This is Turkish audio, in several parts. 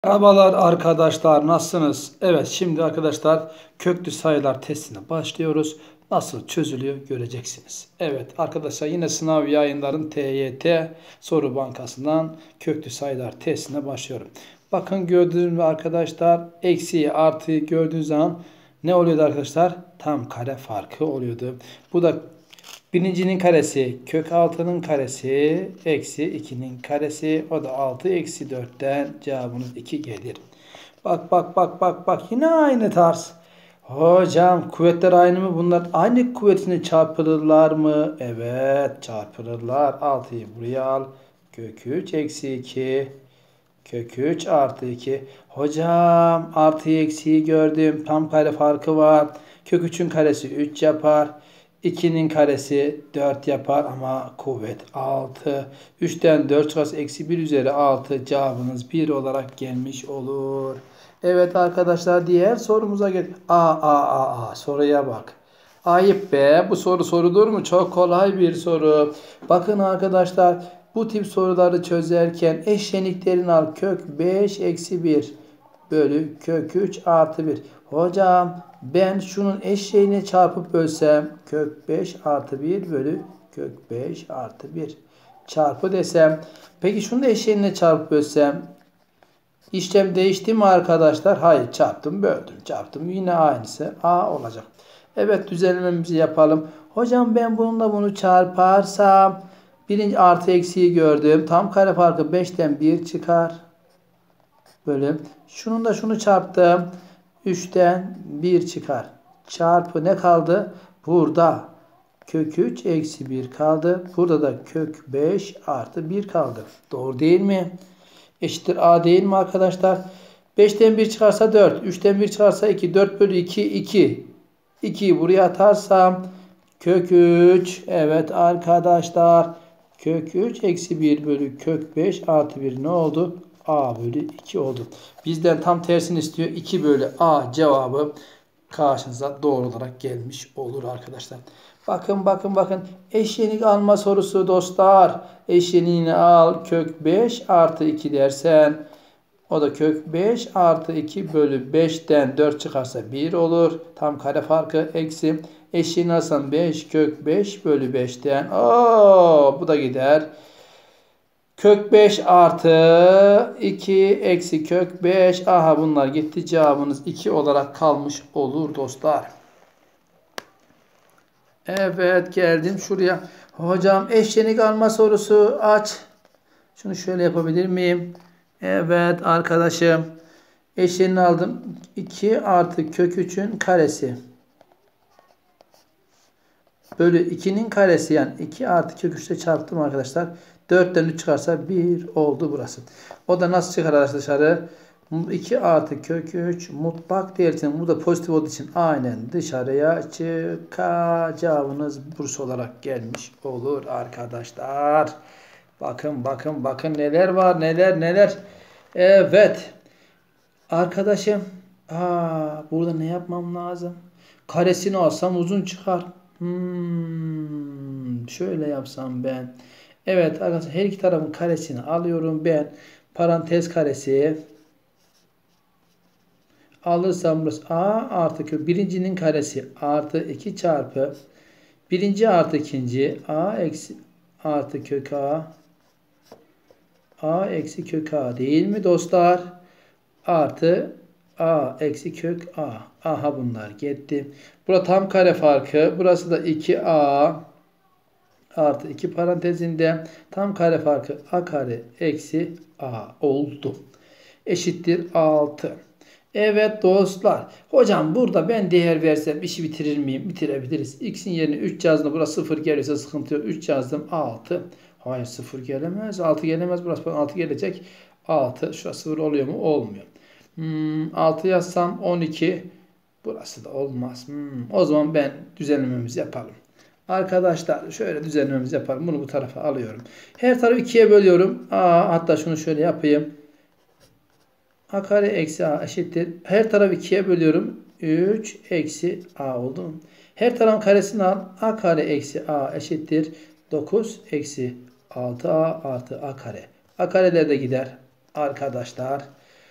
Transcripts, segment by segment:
Merhabalar arkadaşlar, nasılsınız? Evet, şimdi arkadaşlar köklü sayılar testine başlıyoruz. Nasıl çözülüyor göreceksiniz. Evet arkadaşlar, yine sınav yayınların TYT soru bankasından köklü sayılar testine başlıyorum. Bakın, gördüğünüz gibi arkadaşlar, eksiği artıyı gördüğünüz zaman ne oluyordu arkadaşlar? Tam kare farkı oluyordu. Bu da birincinin karesi kök 6'nın karesi eksi 2'nin karesi, o da 6 eksi 4'ten cevabımız 2 gelir. Bak bak bak bak bak, yine aynı tarz. Hocam, kuvvetler aynı mı bunlar? Aynı kuvvetini çarpılırlar mı? Evet, çarpılırlar. 6'yı buraya al. Kök 3 eksi 2. Kök 3 artı 2. Hocam, artıyı eksiği gördüm. Tam kare farkı var. Kök 3'ün karesi 3 yapar. 2'nin karesi 4 yapar ama kuvvet 6. 3'ten 4 çıkarsa eksi 1 üzeri 6, cevabınız 1 olarak gelmiş olur. Evet arkadaşlar, diğer sorumuza gel. Soruya bak. Ayıp be, bu soru sorulur mu? Çok kolay bir soru. Bakın arkadaşlar, bu tip soruları çözerken eşleniklerini al. Kök 5 eksi 1 bölü kök 3 artı 1. Hocam, ben şunun eşeğini çarpıp bölsem kök 5 artı 1 bölü kök 5 artı 1 çarpı desem. Peki şunun eşeğini çarpıp bölsem işlem değişti mi arkadaşlar? Hayır, çarptım böldüm. Çarptım, yine aynısı a olacak. Evet, düzenlememizi yapalım. Hocam, ben bununla bunu çarparsam birinci artı eksiği gördüm. Tam kare farkı 5'ten 1 çıkar. Bölüm. Şunun da şunu çarptım. 3'ten 1 çıkar. Çarpı ne kaldı? Burada kök 3 eksi 1 kaldı. Burada da kök 5 artı 1 kaldı. Doğru değil mi? Eşittir a değil mi arkadaşlar? 5'ten 1 çıkarsa 4. 3'ten 1 çıkarsa 2. 4 bölü 2 2. 2'yi buraya atarsam kök 3. Evet arkadaşlar. Kök 3 eksi 1 bölü kök 5 artı 1 ne oldu? A bölü 2 oldu. Bizden tam tersini istiyor. 2 bölü A cevabı karşınıza doğru olarak gelmiş olur arkadaşlar. Bakın bakın bakın. Eşlenik alma sorusu dostlar. Eşleniğini al. Kök 5 artı 2 dersen o da kök 5 artı 2 bölü 5'ten 4 çıkarsa 1 olur. Tam kare farkı eksi. Eşliğini alsam 5 kök 5 bölü 5'ten. Bu da gider. Kök 5 artı 2 eksi kök 5. Aha, bunlar gitti. Cevabınız 2 olarak kalmış olur dostlar. Evet, geldim şuraya. Hocam, eşlenik alma sorusu aç. Şunu şöyle yapabilir miyim? Evet arkadaşım. Eşlerini aldım. 2 artı kök 3'ün karesi. Bölü 2'nin karesi, yani 2 artı kök 3'te çarptım arkadaşlar. 4'ten 3 çıkarsa 1 oldu burası. O da nasıl çıkar arkadaşlar? 2 artı kök 3 mutlak değer için, bu da pozitif olduğu için aynen dışarıya çıkar. Cevabınız Bursa olarak gelmiş olur arkadaşlar. Bakın bakın bakın, neler var, neler neler. Evet. Arkadaşım. Burada ne yapmam lazım? Karesini alsam uzun çıkar. Şöyle yapsam ben. Evet arkadaşlar, her iki tarafın karesini alıyorum ben. Parantez karesi alırsam burası a artı kök. Birincinin karesi artı 2 çarpı birinci artı ikinci a eksi artı kök a eksi kök a değil mi dostlar? Artı a eksi kök a. Aha, bunlar gitti. Burası tam kare farkı. Burası da 2a artı 2 parantezinde tam kare farkı a kare eksi a oldu. Eşittir 6. Evet dostlar. Hocam, burada ben değer versem işi bitirir miyim? Bitirebiliriz. X'in yerine 3 yazdım. Burası 0 geliyorsa sıkıntı yok. 3 yazdım. 6. Hayır, 0 gelemez. 6 gelemez. Burası 6 gelecek. 6. Şurası 0 oluyor mu? Olmuyor. 6 yazsam 12. Burası da olmaz. O zaman ben düzenlememizi yapalım. Arkadaşlar, şöyle düzenlememizi yapalım. Bunu bu tarafa alıyorum. Her tarafı 2'ye bölüyorum. Hatta şunu şöyle yapayım. A kare eksi a eşittir. Her tarafı 2'ye bölüyorum. 3 eksi a oldu. Her tarafın karesini al. A kare eksi a eşittir. 9 eksi 6a artı a kare. A kareler de gider arkadaşlar.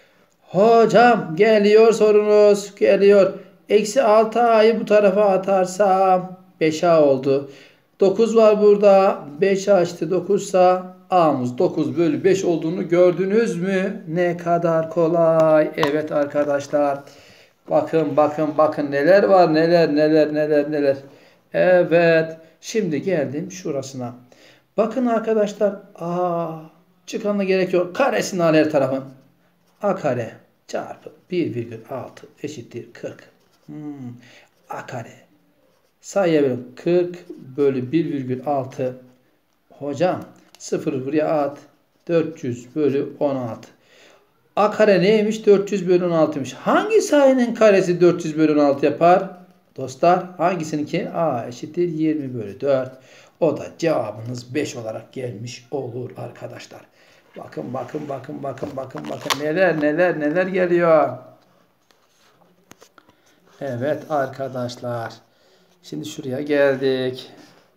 Hocam geliyor sorunuz. Geliyor. Eksi 6a'yı bu tarafa atarsam 5a oldu. 9 var burada. 5 açtı 9 sa a'mız 9 bölü 5 olduğunu gördünüz mü? Ne kadar kolay. Evet arkadaşlar. Bakın bakın bakın neler var neler. Evet. Şimdi geldim şurasına. Bakın arkadaşlar. Çıkanına gerek yok. Karesini al her tarafın. A kare çarpı 1,6 eşittir 40. A kare. Sayabilirim. 40 bölü 1,6. Hocam 0 buraya at. 400 bölü 16. A kare neymiş? 400 bölü 16'ymış. Hangi sayının karesi 400 bölü 16 yapar? Dostlar hangisininki? A eşittir 20 bölü 4. O da cevabınız 5 olarak gelmiş olur arkadaşlar. Bakın neler geliyor. Evet arkadaşlar. Şimdi şuraya geldik.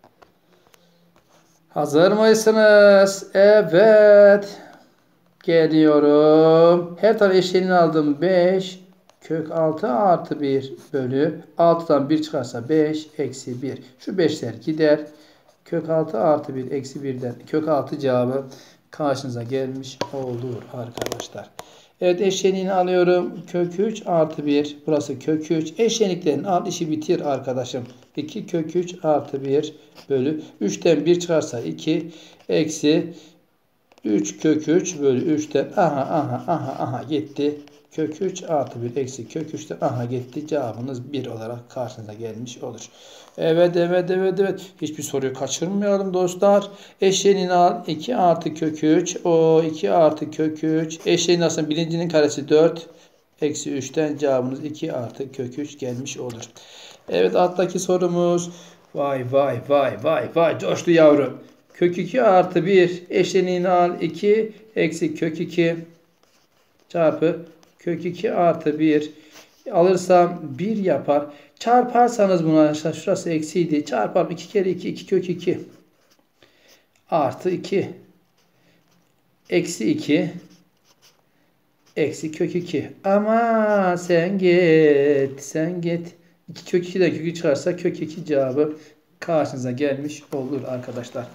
Hazır mısınız? Evet. Geliyorum. Her tarafı eşlerini aldım. 5 kök 6 artı 1 bölü 6'dan 1 çıkarsa 5 eksi 1. Şu 5'ler gider. Kök 6 artı 1 eksi 1'den kök 6 cevabı karşınıza gelmiş olur arkadaşlar. Evet eşleniğini alıyorum. Kök 3 artı 1. Burası kök 3. Eşleniklerini al işi bitir arkadaşım. 2 kök 3 artı 1 bölü 3'ten 1 çıkarsa 2 eksi 3 kök 3 bölü 3'ten aha gitti. Kök 3 artı 1 eksi kök 3'ten aha gitti. Cevabınız 1 olarak karşınıza gelmiş olur. Evet. Hiçbir soruyu kaçırmayalım dostlar. Eşeğini al. 2 artı kök 3. O 2 artı kök 3. Eşeğin aslında birincinin karesi 4. Eksi 3'ten cevabınız 2 artı kök 3 gelmiş olur. Evet alttaki sorumuz. Vay. Coştu yavrum. Kök 2 artı 1 eşleniğini al. 2 eksi kök 2 çarpı kök 2 artı 1 alırsam 1 yapar. Çarparsanız buna arkadaşlar şurası eksiydi. Çarpalım 2 kere 2 2 kök 2 artı 2 eksi 2 eksi kök 2. Ama sen git. 2 kök 2'den kök 2 çıkarsa kök 2 cevabı karşınıza gelmiş olur arkadaşlar.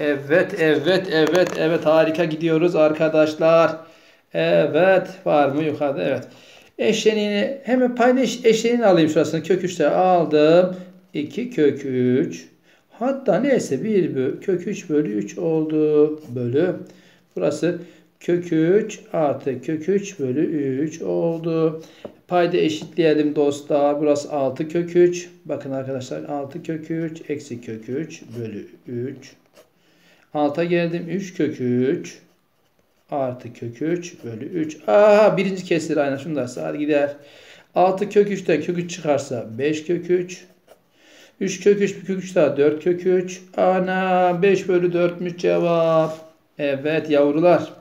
Evet harika gidiyoruz arkadaşlar. Evet var mı yukarıda? Evet. Eşleniğini hemen payda eşleniğini alayım şurasını. Kök 3'te aldım. 2 kök 3. Hatta neyse 1 bölü kök 3 bölü 3 oldu. Bölü. Burası kök 3 artı kök 3 bölü 3 oldu. Payda eşitleyelim dostlar. Burası 6 kök 3. Bakın arkadaşlar 6 kök 3 eksi kök 3 bölü 3. 6'a geldim. 3 kök 3 artı kök 3 bölü 3. Birinci kesir aynen şunda saat gider. 6 kök 3'ten kök 3 çıkarsa 5 kök 3. 3 kök 3 kök 3 daha 4 kök 3. 5 bölü 4'müş cevap. Evet yavrular.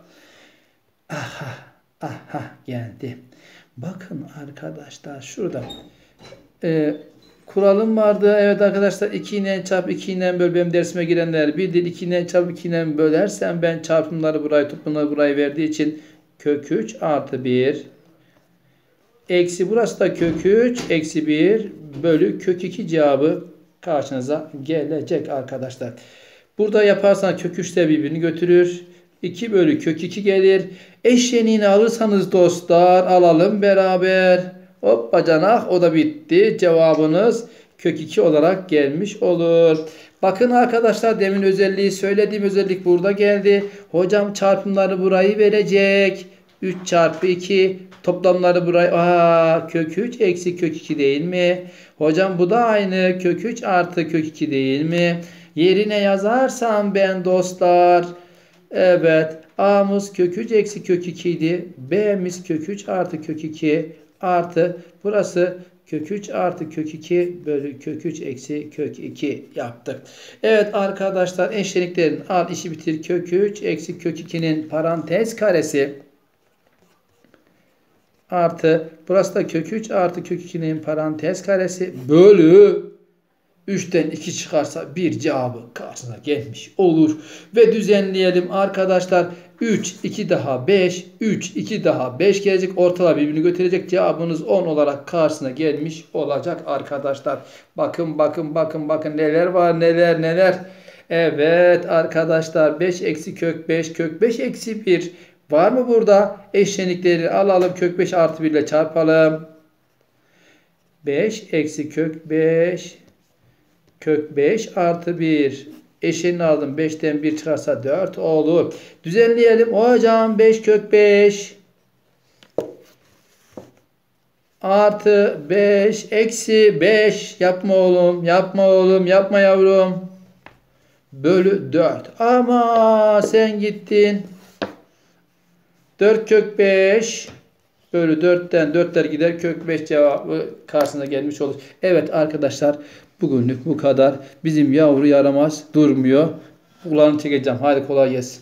Geldi. Bakın arkadaşlar şurada kuralım vardı. Evet arkadaşlar 2 ile çarp 2 ile böl benim dersime girenler bildir. 2 ile çarp 2 ile bölersem ben çarpımları burayı toplamları burayı verdiği için kök 3 artı 1 eksi burası da kök 3 eksi 1 bölü kök 2 cevabı karşınıza gelecek arkadaşlar. Burada yaparsan kök 3 de birbirini götürür. 2 bölü kök 2 gelir. Eşleniğini alırsanız dostlar alalım beraber. Hop bacanak o da bitti. Cevabınız kök 2 olarak gelmiş olur. Bakın arkadaşlar demin özelliği söylediğim özellik burada geldi. Hocam çarpımları burayı verecek. 3 çarpı 2 toplamları burayı. Kök 3 eksi kök 2 değil mi? Hocam bu da aynı. Kök 3 artı kök 2 değil mi? Yerine yazarsam ben dostlar. Evet. A'mız kök 3 eksi kök 2 idi. B'miz kök 3 artı kök 2 artı burası kök 3 artı kök 2 bölü kök 3 eksi kök 2 yaptık. Evet arkadaşlar eşleniklerin al işi bitir kök 3 eksi kök 2'nin parantez karesi artı burası da kök 3 artı kök 2'nin parantez karesi bölü 3'ten 2 çıkarsa 1 cevabı karşısına gelmiş olur. Ve düzenleyelim arkadaşlar. 3, 2 daha 5. 3, 2 daha 5 gelecek. Ortalar birbirini götürecek. Cevabınız 10 olarak karşısına gelmiş olacak arkadaşlar. Bakın bakın bakın bakın neler var neler. Evet arkadaşlar 5 eksi kök 5 kök 5 eksi 1 var mı burada? Eşlenikleri alalım. Kök 5 artı 1 ile çarpalım. 5 eksi kök 5 kök 5 artı 1 eşini aldım. 5'ten 1 çıkarsa 4 olur. Düzenleyelim. Hocam 5 kök 5 artı 5 eksi 5 yapma oğlum yapma oğlum yapma yavrum bölü 4. Ama sen gittin 4 kök 5 bölü 4'ten 4'ler gider. Kök 5 cevabı karşısına gelmiş olur. Evet arkadaşlar bugünlük bu kadar. Bizim yavru yaramaz durmuyor. Kulağını çekeceğim. Haydi kolay gelsin.